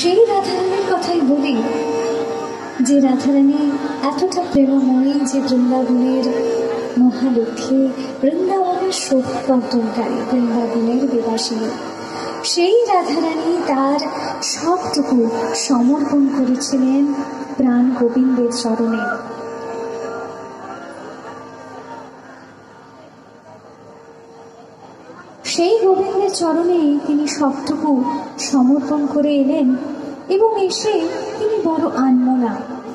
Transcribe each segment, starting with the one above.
সেই রাধারানীর কথাই বলি, যে রাধারানী এতটা প্রেমময়ী যে বৃন্দাবনের মহালক্ষ্মী, বৃন্দাবনের শোভাবর্ধনকারী, বৃন্দাবনের বিবাসিনী। সেই রাধারানী তার সবটুকু সমর্পণ করেছিলেন প্রাণ গোবিন্দের চরণে। সেই গোবিন্দের চরণে তিনি সবটুকু সমর্পণ করে এলেন এবং এসে তিনি বড় আনমনা।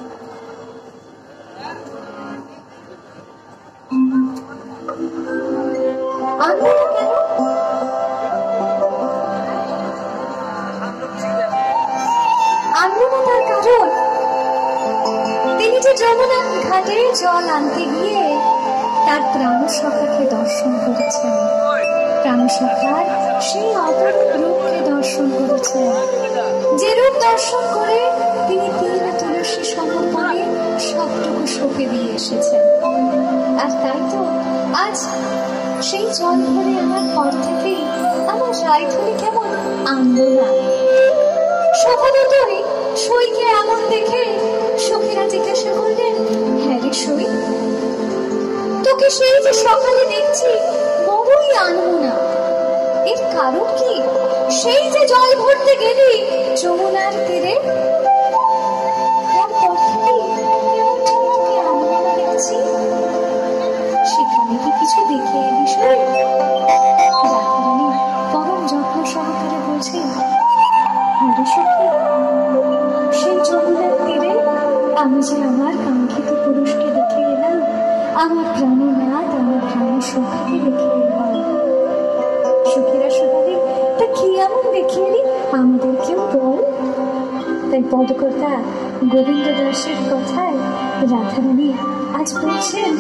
আনমনাতার কারণ তিনি যে যমুনা ঘাটে জল আনতে গিয়ে তার প্রাণসখাকে দর্শন করেছেন, প্রাণসখার সেই অপরূপ রূপকে দর্শন করেছেন, যে রূপ দর্শন করে তিনি তিল তুলসী সমর্পণে সবটুকু সঁপে দিয়ে এসেছেন। আর তাই তো আজ সেই জল ভরে আমার পর থেকেই আমার রায়ধনী কেমন আনমনা। স্বভাবতই সইকে এমন দেখে সখীরা জিজ্ঞাসা করলেন, হ্যাঁ রে সই, তোকে সেই যে সকালে দেখছি বড়ই আনমনা, এর কারণ কি? সেই যে জল ভরতে গেলি যমুনার তীরে, তারপর থেকেই তোকে আনমনা দেখছি, সেখানে কি কিছু দেখে এলি সই? রাধারানী পরম যত্ন সহকারে বলছেন, হ্যাঁ রে সখী, সেই যমুনার তীরে আমি যে আমার কাঙ্ক্ষিত পুরুষকে দেখে এলাম, আমার প্রাণনাথ, আমার প্রাণ সখীকে দেখে এলাম। সখীরা সবাই, তা কি এমন দেখে এলি, আমাদেরকেও বল। তাই পদকর্তা গোবিন্দ দাসের কথায় রাধারানী আজ বলছেন,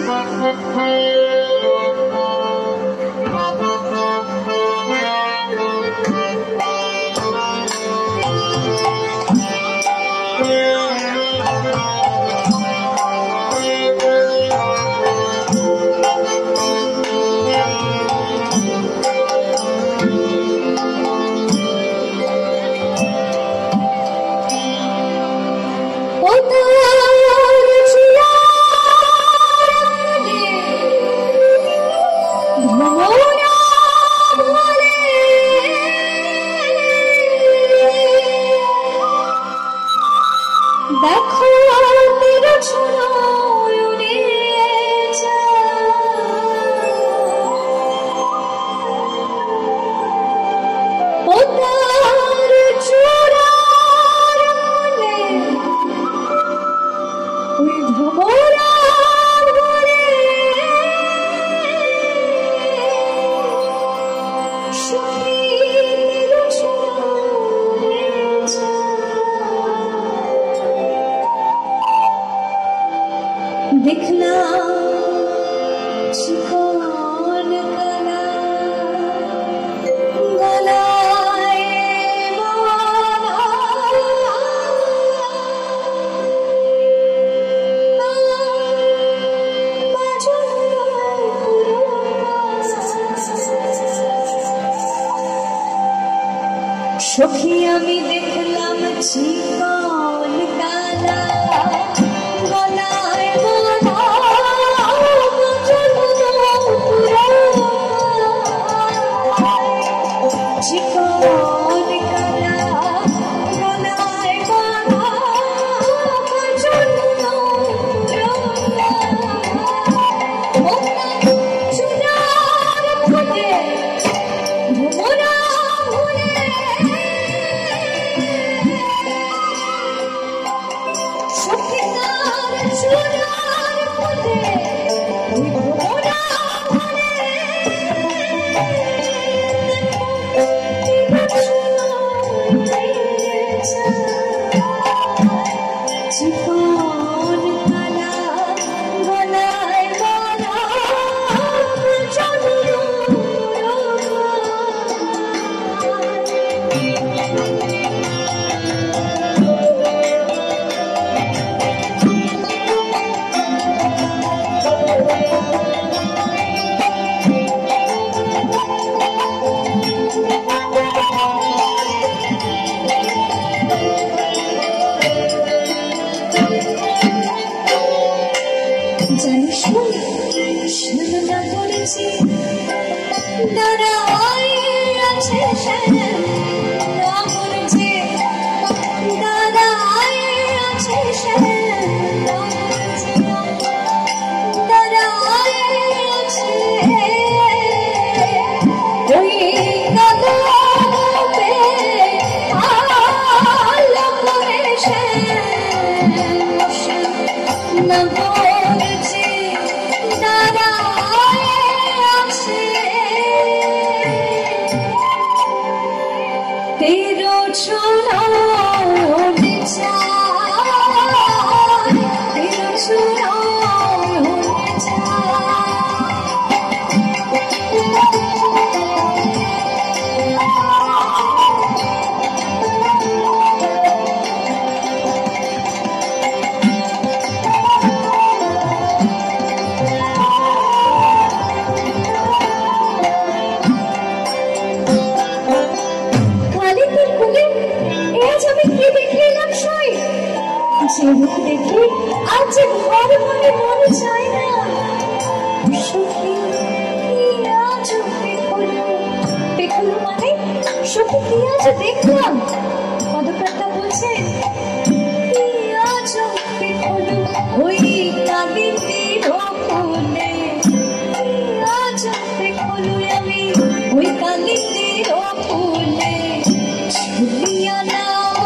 देखना चिकन गला गलाए সখী আমি দেখলাম চিকন কালা গলায় Shut রূপ দেখে আজ ঘর মনে মন চায় না। সখী আজ পেখুলো মানে সখী কি আজ দেখলাম? পদপ্রতা বলছে আজ পেখুলো ওই কালিনীর ফুলে, আজ পেখুলো আমি ওই কালিনীর ফুলে ছুটিয়া না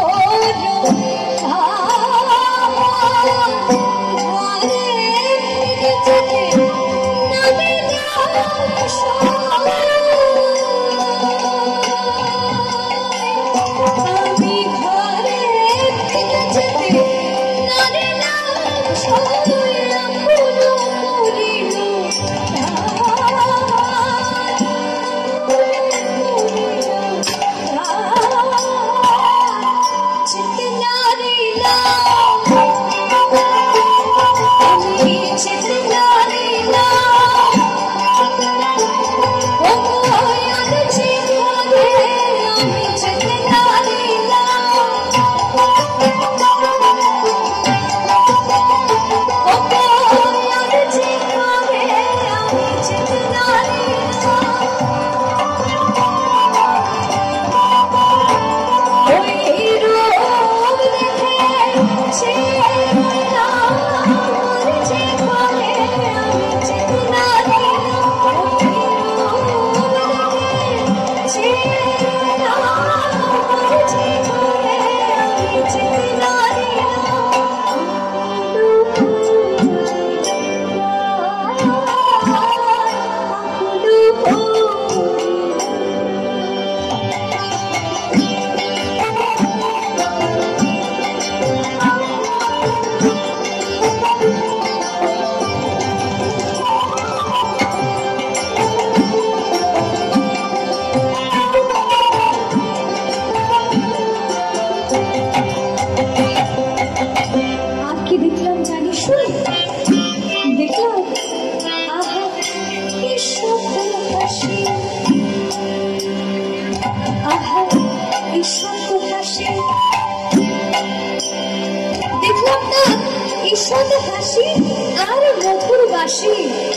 দেখলাম না ঈষৎ হাসি আর মধুর বাসি।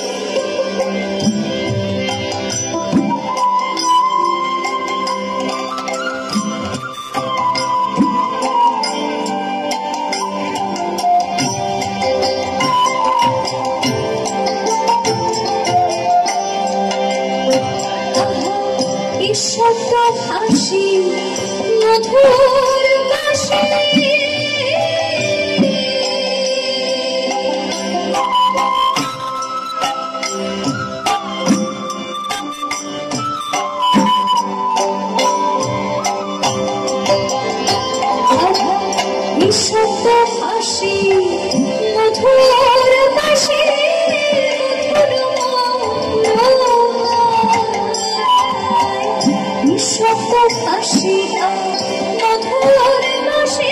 ঈষৎ হাসি মধুর বাসি হাসি মধুর বাসি নিঃশব্দ হাসি মধুর বাসি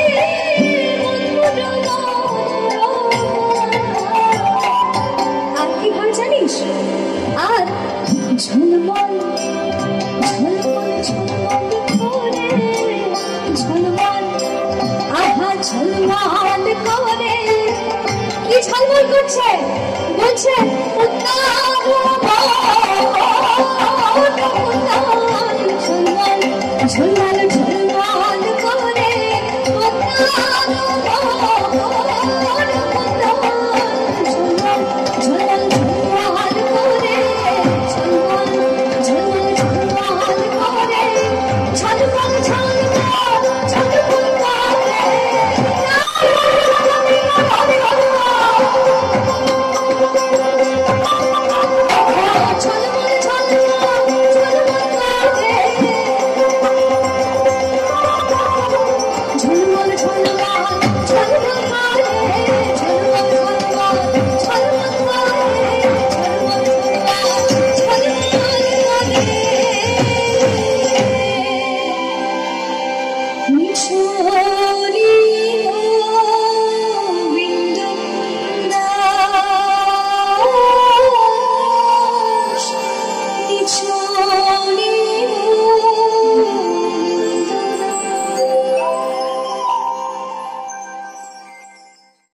আর কি হয় জানিস? আর ঝুলমল ঝুলমল ঝুলমল করে ঝুলমল আহা ঝলমল করে কি ঝলমল করছে? বলছে ঝলমল ঝলমল করে নিঝুম